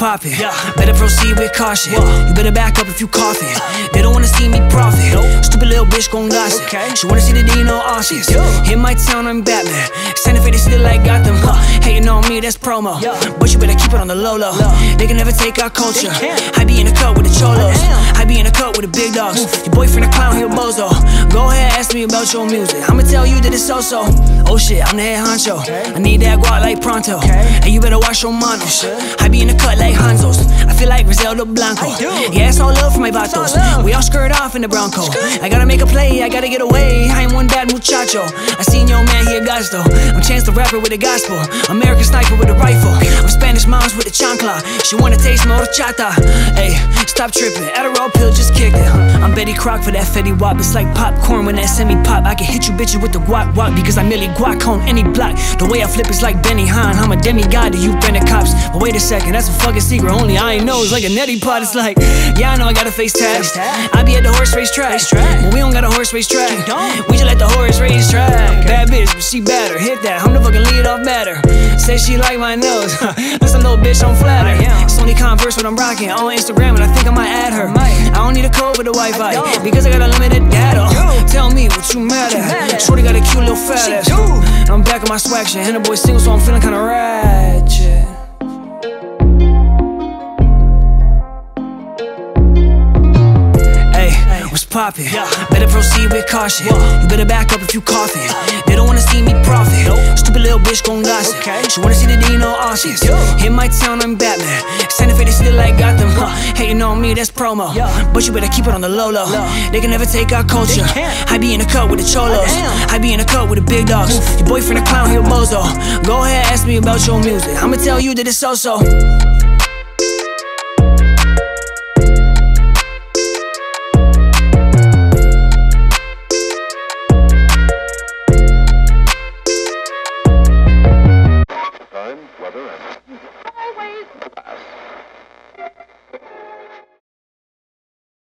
poppin'? Better proceed with caution. You better back up if you coughin'. They don't wanna see me profit. Stupid little bitch gon' gossip. She wanna see the Dino Oscars. Hit my town, I'm Batman. Santa Fe, they still like Gotham. Hating on me, that's promo. But you better keep it on the low low. They can never take our culture. I be in the cut with the cholos. I be in the cut with the big dogs. Your boyfriend a clown, he a bozo. Go ahead, ask me about your music. I'ma tell you that it's so-so. Oh shit, I'm the head honcho. I need that guap like pronto. And you better wash your manos. I be in the cut like Hanzos. I feel like Griselda Blanco. Yeah, it's all love for my vatos. We all skirt off in the Bronco. I gotta make a play, I gotta get away. I ain't one bad muchacho. I seen your man, he a gasto. I'm Chance the Rapper with the gospel. American sniper with a rifle. I'm Spanish moms with the chancla. She wanna taste more horchata. Hey, stop tripping. Adderall pill just kicked it. I'm Betty Croc for that Fetty Wap. It's like popcorn when that semi-pop. I can hit you bitches with the guac guac because I merely guac on any block. The way I flip is like Benny Hinn. I'm a demigod to you Brenda cops. But wait a second, that's a fucking secret. Only I ain't know. It's like a neti pot. It's like, yeah, I know I got a face tag. I be at the horse race track. But we don't got a horse race track. We just let the horse race track. Bad bitch, but she better. Hit that. I'm the fucking lead off batter. Say she like my nose. Listen, little bitch, I'm flatter. It's only Converse what I'm rocking on Instagram, and I think I might add her. I don't need a code with the Wi-Fi because I got unlimited data. Tell me what you mad at. Shorty got a cute little fat ass. And I'm back on my swag shit. And the boy single, so I'm feeling kinda ratchet. What's poppin'? Better proceed with caution. You better back up if you coughin'. They don't wanna see me profit. Stupid little bitch gon' gossip. She wanna see the Dino Oscars. Hit my town, I'm Batman. Santa Fe, they still like Gotham. Hating on me, that's promo. But you better keep it on the low low. They can never take our culture. I be in the cut with the cholos. I be in the cut with the big dogs. Your boyfriend a clown, he a bozo. Go ahead, ask me about your music. I'ma tell you that it's so-so.